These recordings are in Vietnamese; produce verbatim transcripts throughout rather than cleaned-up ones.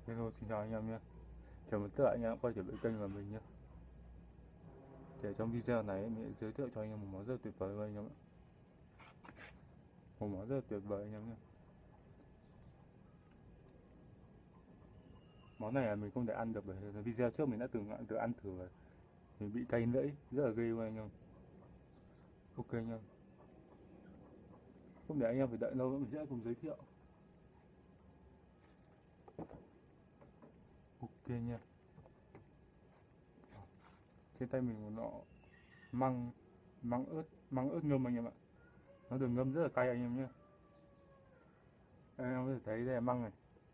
Hello, xin chào anh em nhé. Chào mừng tất cả anh em quay trở lại kênh của mình nhé. Để trong video này mình sẽ giới thiệu cho anh em một món rất là tuyệt vời anh em ạ. Một món rất là tuyệt vời anh em nhé. Món này là mình không thể ăn được bởi vì video trước mình đã từng tự ăn thử rồi. Mình bị cay lưỡi, rất là ghê luôn anh em. Ok anh em. Không để anh em phải đợi lâu nữa mình sẽ cùng giới thiệu. Ok nha. Trên tay mình một nọ măng măng ớt, măng ớt ngâm anh em ạ. Nó được ngâm rất là cay anh em nhé. Anh em có thể thấy đây là măng này.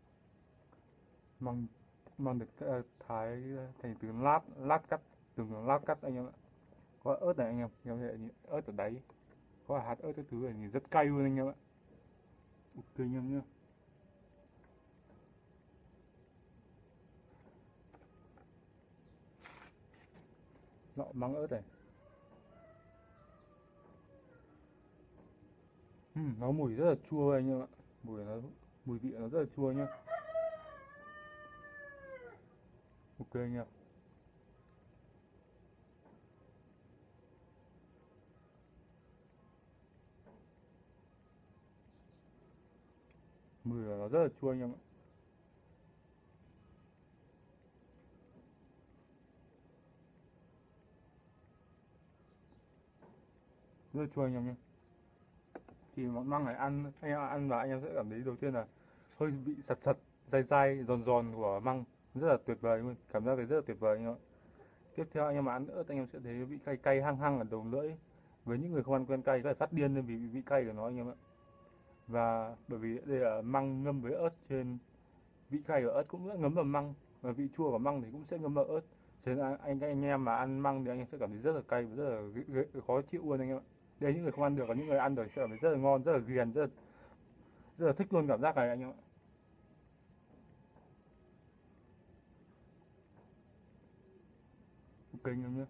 Măng măng được ờ, thái thành từng lát lát cắt từng lát cắt anh em ạ. Có ớt này anh em, anh em thấy nhìn ớt ở đáy, có hạt ớt cái thứ này nhìn rất cay luôn anh em ạ. Ok anh em nhé. Lọ măng ớt này. Ừm, nó mùi rất là chua anh em ạ. Mùi nó mùi vị nó rất là chua nhá. Ok anh em. Mùi của nó rất là chua anh em ạ. Rất là chua anh em nhé. Thì món măng này ăn anh em ăn vào anh em sẽ cảm thấy đầu tiên là hơi bị sật sật, dai dai, giòn giòn của măng, rất là tuyệt vời luôn, cảm giác đấy rất là tuyệt vời anh em ạ. Tiếp theo anh em mà ăn ớt anh em sẽ thấy vị cay cay hăng hăng ở đầu lưỡi. Với những người không ăn quen cay có thể phát điên lên vì vị cay của nó anh em ạ. Và bởi vì đây là măng ngâm với ớt cho nên vị cay của ớt cũng sẽ ngấm vào măng và vị chua của măng thì cũng sẽ ngấm vào ớt. Cho nên anh anh em mà ăn măng thì anh em sẽ cảm thấy rất là cay và rất là ghê- ghê- khó chịu luôn anh em ạ. Đây những người không ăn được, còn những người ăn được sẽ cảm thấy rất là ngon, rất là ghiền, rất là, rất là thích luôn cảm giác này anh em ạ. Ok anh em nhé.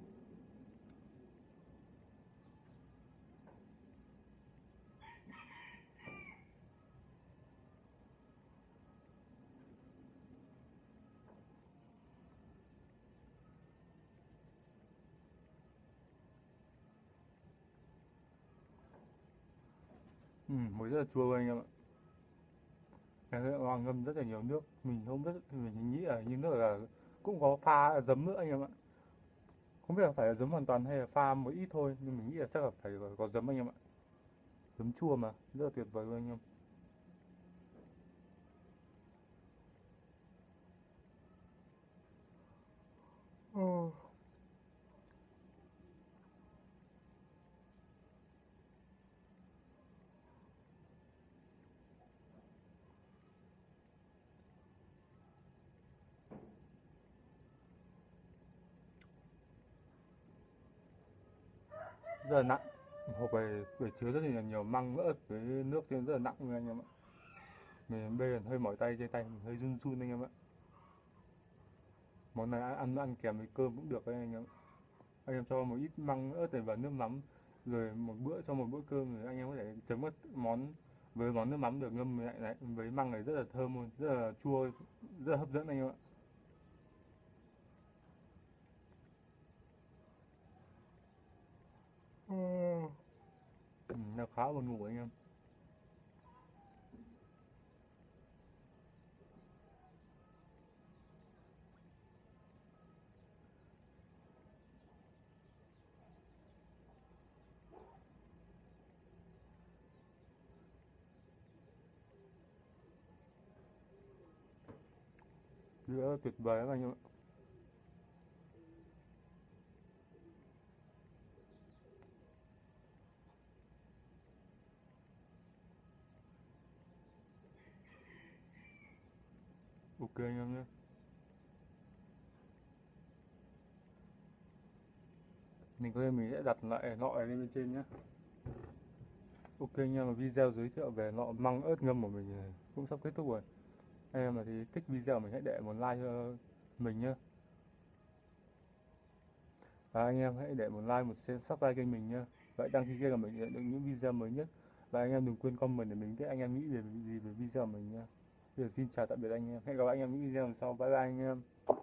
Ừ, mùi rất là chua anh em ạ. Cái này hoàng ngâm rất là nhiều nước, mình không biết, mình nghĩ là như nước là cũng có pha giấm nữa anh em ạ. Không biết là phải là giấm hoàn toàn hay là pha một ít thôi, nhưng mình nghĩ là chắc là phải có, có giấm anh em ạ. Giấm chua mà, rất là tuyệt vời luôn anh em. Ừ. Rất là nặng. Hộp này phải chứa rất là nhiều măng ớt với nước cho nên rất là nặng luôn anh em ạ. Mình bê hơi mỏi tay, trên tay mình hơi run run anh em ạ. Món này ăn ăn kèm với cơm cũng được đấy anh em. Anh em cho một ít măng ớt này vào nước mắm rồi một bữa cho một bữa cơm rồi anh em có thể chấm các món với món nước mắm được ngâm với lại này, với măng này rất là thơm luôn, rất là chua, rất là hấp dẫn anh em ạ. Ừ, nó khá buồn ngủ anh em. Rất là tuyệt vời lắm anh em ạ. Ok anh em nhé. Mình có thể mình sẽ đặt lại lọ này lên bên trên nhé. Ok anh em, video giới thiệu về lọ măng ớt ngâm của mình cũng sắp kết thúc rồi. Anh em mà thì thích video mình hãy để một like cho mình nhé. Và anh em hãy để một like, một share, subscribe kênh mình nhé. Vậy đăng ký kênh của mình để nhận được những video mới nhất. Và anh em đừng quên comment để mình biết anh em nghĩ về gì về video của mình nhé. Bây giờ xin chào tạm biệt anh em, hẹn gặp lại anh em những video lần sau, bye bye anh em.